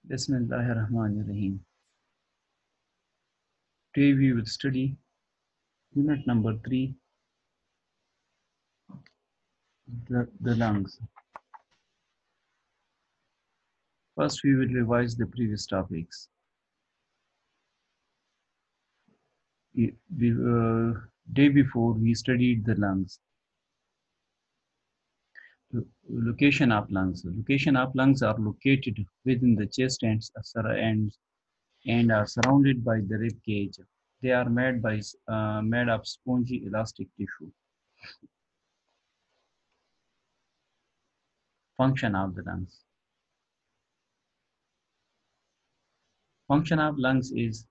Bismillahirrahmanirrahim. Today we will study unit number 3, the lungs. First, we will revise the previous topics. Day before, we studied the lungs. Location of lungs. Location of lungs are located within the chest and are surrounded by the rib cage. They are made of spongy elastic tissue. Function of the lungs. Function of lungs is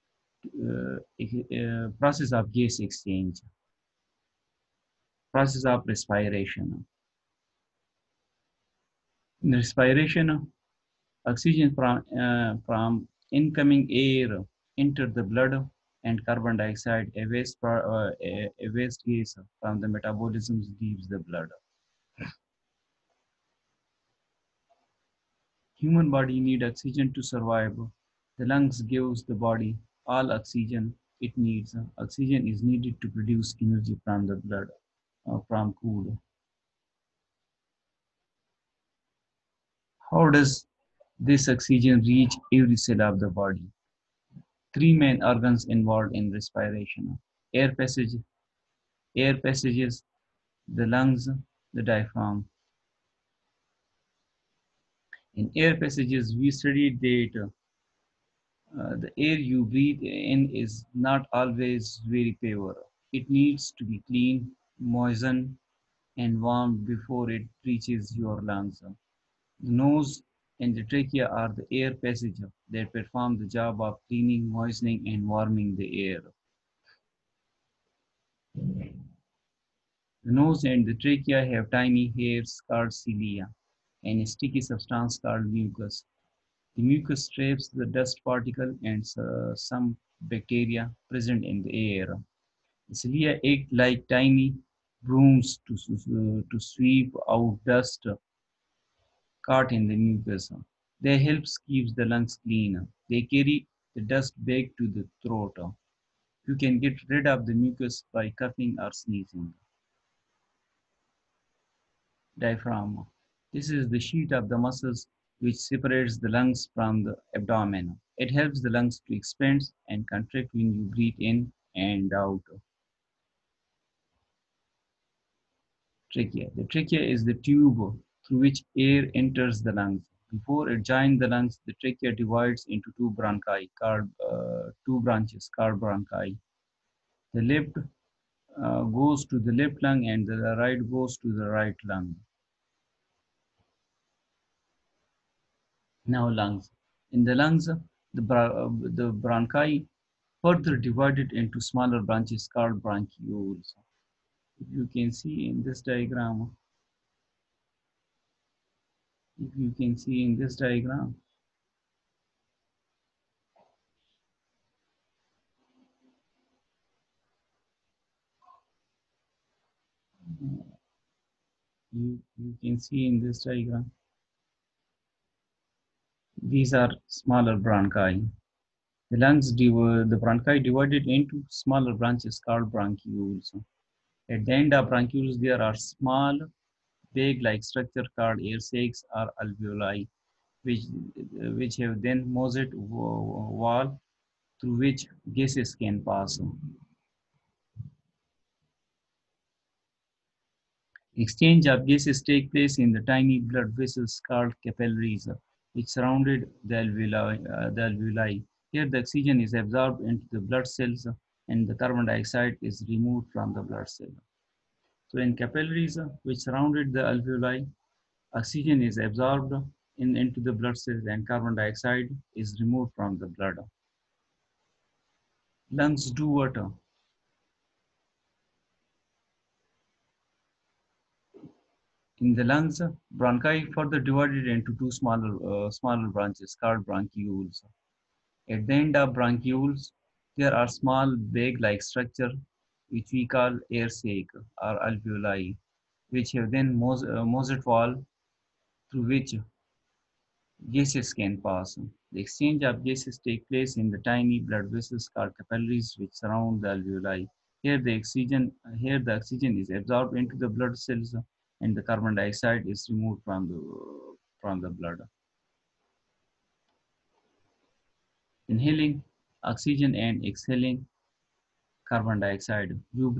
process of gas exchange, process of respiration. In respiration, oxygen from incoming air enter the blood and carbon dioxide, a waste gas from the metabolism leaves the blood. Human body need oxygen to survive. The lungs gives the body all oxygen it needs. Oxygen is needed to produce energy from the blood, from food. How does this oxygen reach every cell of the body? Three main organs involved in respiration: air passage, air passages, the lungs, the diaphragm. In air passages, we studied that the air you breathe in is not always very pure. It needs to be clean, moistened, and warmed before it reaches your lungs. The nose and the trachea are the air passage that perform the job of cleaning, moistening, and warming the air. The nose and the trachea have tiny hairs called cilia and a sticky substance called mucus. The mucus traps the dust particle and some bacteria present in the air. The cilia act like tiny brooms to sweep out dust caught in the mucus. They help keep the lungs clean. They carry the dust back to the throat. You can get rid of the mucus by coughing or sneezing. Diaphragm. This is the sheet of the muscles which separates the lungs from the abdomen. It helps the lungs to expand and contract when you breathe in and out. Trachea. The trachea is the tube through which air enters the lungs. Before it joins the lungs, the trachea divides into two branches called bronchi. The left goes to the left lung and the right goes to the right lung. Now lungs. In the lungs, the bronchi further divided into smaller branches called bronchioles. If you can see in this diagram, if you can see in this diagram, you can see in this diagram, these are smaller bronchi. The bronchi divided into smaller branches called bronchioles. At the end of bronchioles, there are small, bag-like structure called air sacs or alveoli, which, which have then mosaic wall through which gases can pass. Exchange of gases take place in the tiny blood vessels called capillaries, which surrounded the alveoli. Here, the oxygen is absorbed into the blood cells and the carbon dioxide is removed from the blood cell. So, in capillaries, which surrounded the alveoli, oxygen is absorbed into the blood cells and carbon dioxide is removed from the blood. Lungs do what? In the lungs, bronchi further divided into two smaller branches called bronchioles. At the end of bronchioles, there are small bag-like structure which we call air sac or alveoli, which have then mosaic wall through which gases can pass. The exchange of gases take place in the tiny blood vessels called capillaries which surround the alveoli. Here the oxygen is absorbed into the blood cells and the carbon dioxide is removed from the blood. Inhaling oxygen and exhaling carbon dioxide.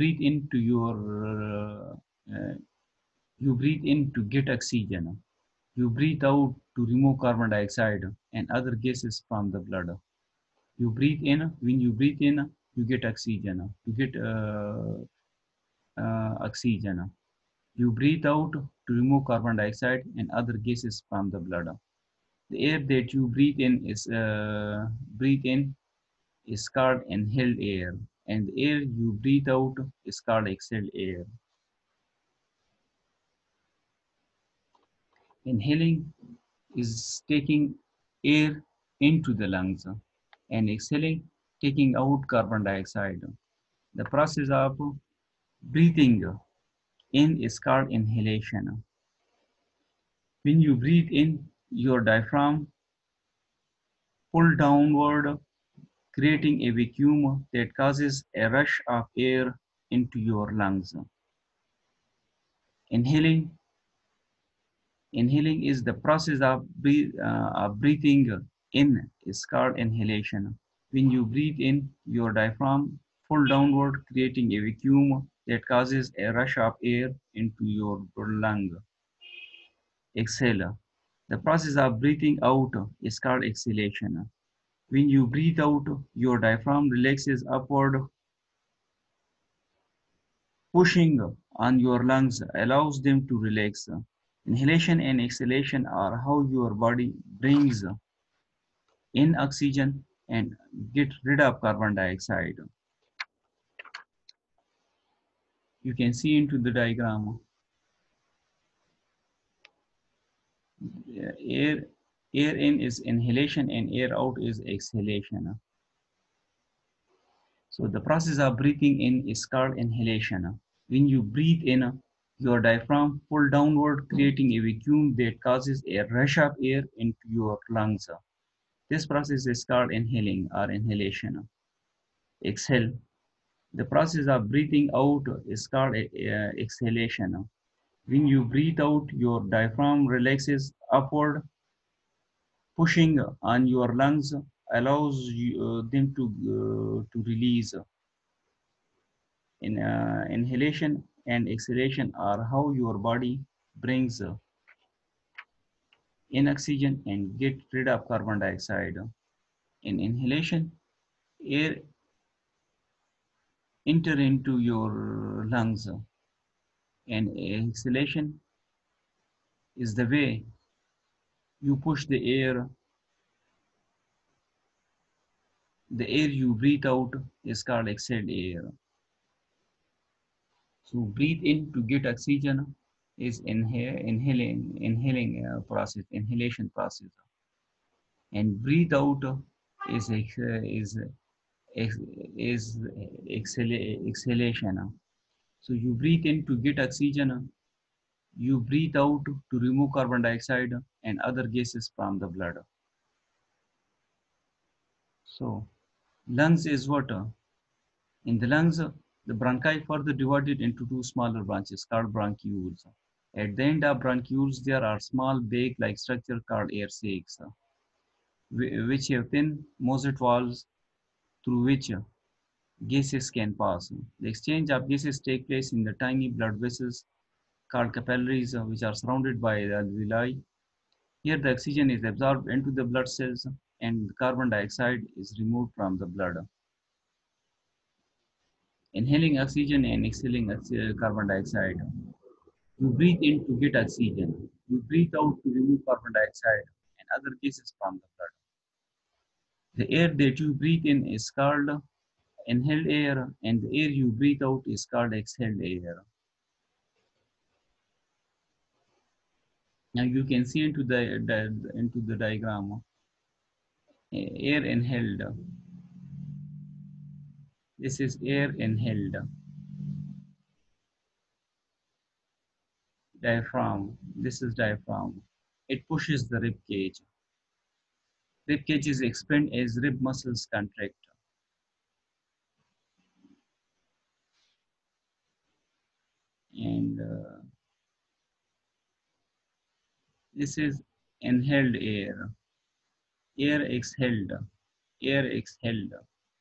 Uh, you breathe in to get oxygen. You breathe out to remove carbon dioxide and other gases from the blood. You breathe in. When you breathe in, you get oxygen. You get oxygen. You breathe out to remove carbon dioxide and other gases from the blood. The air that you breathe in is called inhaled air, and the air you breathe out is called exhaled air. Inhaling is taking air into the lungs, and exhaling, taking out carbon dioxide. The process of breathing in is called inhalation. When you breathe in, your diaphragm pull downward, creating a vacuum that causes a rush of air into your lungs. Inhaling Inhaling is the process of breathing in is called inhalation. When you breathe in, your diaphragm pull downward, creating a vacuum that causes a rush of air into your lung. Exhale. The process of breathing out is called exhalation. When you breathe out, your diaphragm relaxes upward, pushing on your lungs allows them to relax. Inhalation and exhalation are how your body brings in oxygen and get rid of carbon dioxide. You can see into the diagram. Air, air in is inhalation and air out is exhalation. So the process of breathing in is called inhalation. When you breathe in, your diaphragm pull downward, creating a vacuum that causes a rush of air into your lungs. This process is called inhaling or inhalation. Exhale. The process of breathing out is called exhalation. When you breathe out, your diaphragm relaxes upward, pushing on your lungs allows them to release. Inhalation and exhalation are how your body brings in oxygen and get rid of carbon dioxide. In inhalation, air enter into your lungs, and exhalation is the way you push the air you breathe out is called exhaled air. So breathe in to get oxygen is inhalation process, and breathe out is ex, is exhalation. So you breathe in to get oxygen, you breathe out to remove carbon dioxide and other gases from the blood. So lungs is what? In the lungs, the bronchi further divided into two smaller branches called bronchioles. At the end of bronchioles, there are small bag-like structures called air sacs, which have thin Mozart valves through which gases can pass. The exchange of gases take place in the tiny blood vessels called capillaries, which are surrounded by the alveoli. Here, the oxygen is absorbed into the blood cells and carbon dioxide is removed from the blood. Inhaling oxygen and exhaling carbon dioxide. You breathe in to get oxygen. You breathe out to remove carbon dioxide and other gases from the blood. The air that you breathe in is called inhaled air, and the air you breathe out is called exhaled air. Now you can see into the diagram. Air inhaled. This is air inhaled. Diaphragm. This is diaphragm. It pushes the rib cage. Rib cages expand as rib muscles contract. And this is inhaled air, air exhaled, air exhaled.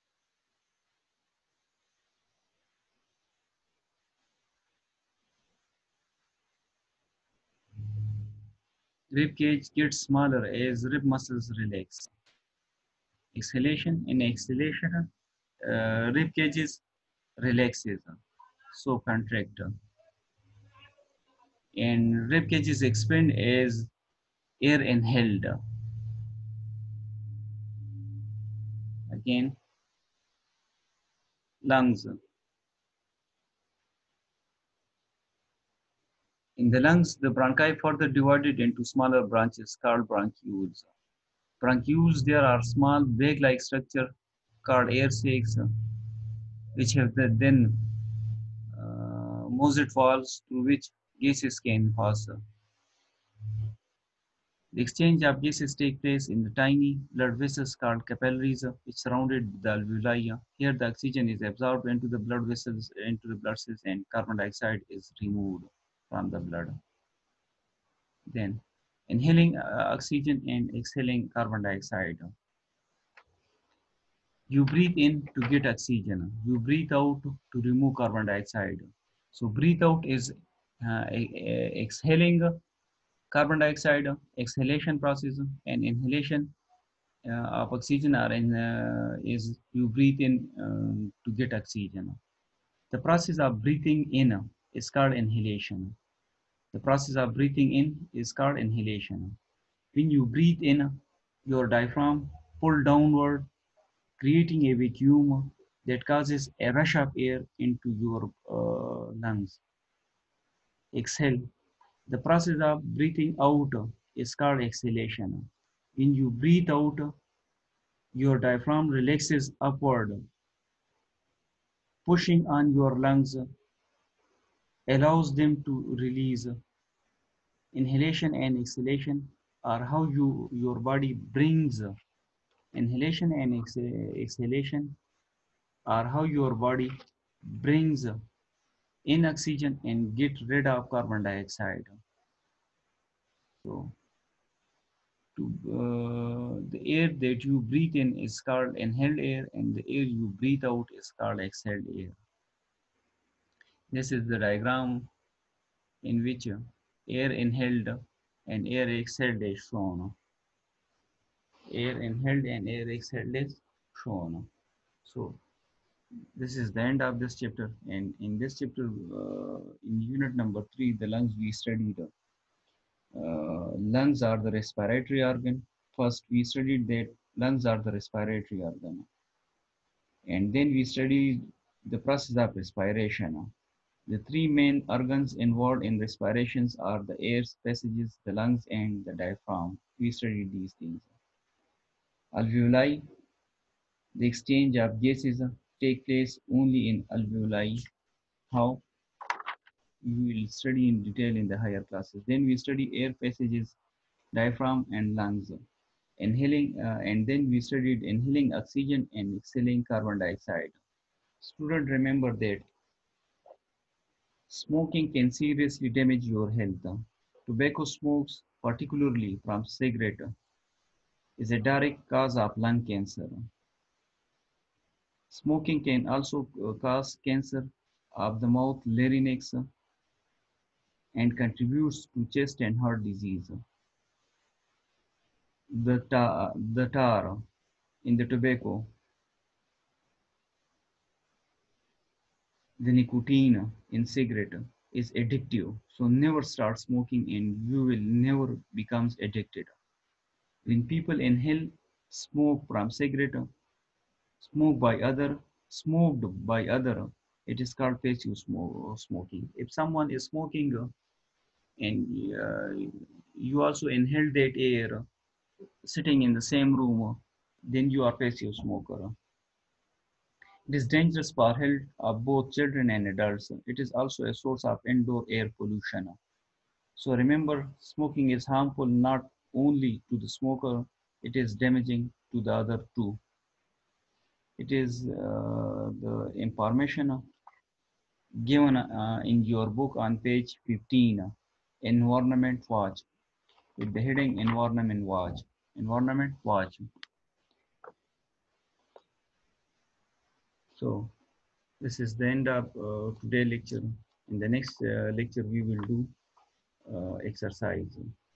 Rib cage gets smaller as rib muscles relax. Exhalation, in exhalation, rib cages relaxes, so contract. And rib cages expand as air inhaled. Again, lungs. In the lungs, the bronchi further divided into smaller branches called bronchioles. Bronchioles there are small bag-like structure called air sacs, which have then mosaic walls through which gases can pass. The exchange of gases take place in the tiny blood vessels called capillaries, which surrounded the alveoli. Here, the oxygen is absorbed into the blood vessels, into the blood cells, and carbon dioxide is removed from the blood. Then, inhaling oxygen and exhaling carbon dioxide. You breathe in to get oxygen. You breathe out to remove carbon dioxide. So breathe out is exhaling carbon dioxide, exhalation process, and inhalation of oxygen are is you breathe in to get oxygen. The process of breathing in is called inhalation. The process of breathing in is called inhalation. When you breathe in, your diaphragm pull downward, creating a vacuum that causes a rush of air into your lungs. Exhale. The process of breathing out is called exhalation. When you breathe out, your diaphragm relaxes upward, pushing on your lungs, allows them to release. Inhalation and exhalation are how your body brings. Inhalation and exhalation are how your body brings in oxygen and get rid of carbon dioxide. So, the air that you breathe in is called inhaled air, and the air you breathe out is called exhaled air. This is the diagram in which air inhaled and air exhaled is shown. Air inhaled and air exhaled is shown. So this is the end of this chapter, and in this chapter, in unit number 3, the lungs, we studied lungs are the respiratory organ. First, we studied that lungs are the respiratory organ, and then we studied the process of respiration. The three main organs involved in respirations are the air passages, the lungs, and the diaphragm. We studied these things. Alveoli, the exchange of gases take place only in alveoli. How? We will study in detail in the higher classes. Then we study air passages, diaphragm, and lungs. Inhaling, and then we studied inhaling oxygen and exhaling carbon dioxide. Students, remember that smoking can seriously damage your health. Tobacco smokes, particularly from cigarette, is a direct cause of lung cancer. Smoking can also cause cancer of the mouth, larynx, and contributes to chest and heart disease. The tar in the tobacco, the nicotine in cigarette is addictive. So never start smoking and you will never become addicted. When people inhale smoke from cigarette, smoke by other, smoked by other, it is called passive smoking. If someone is smoking and you also inhale that air sitting in the same room, then you are passive smoker. It is dangerous for health of both children and adults. It is also a source of indoor air pollution. So remember, smoking is harmful not only to the smoker it is damaging to the other two. It is the information given in your book on page 15, Environment Watch, with the heading Environment Watch. Environment Watch. So this is the end of today's lecture. In the next lecture, we will do exercise.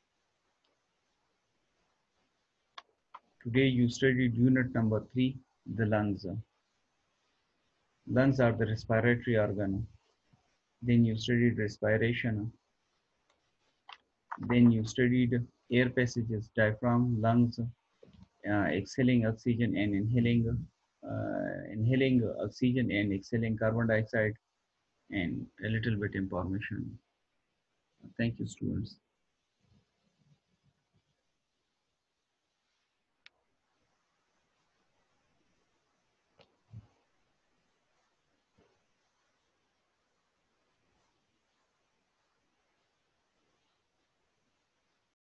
Today you studied unit number 3, the lungs. Lungs are the respiratory organ. Then you studied respiration. Then you studied air passages, diaphragm, lungs, exhaling oxygen and inhaling oxygen and exhaling carbon dioxide, and a little bit information. Thank you, students.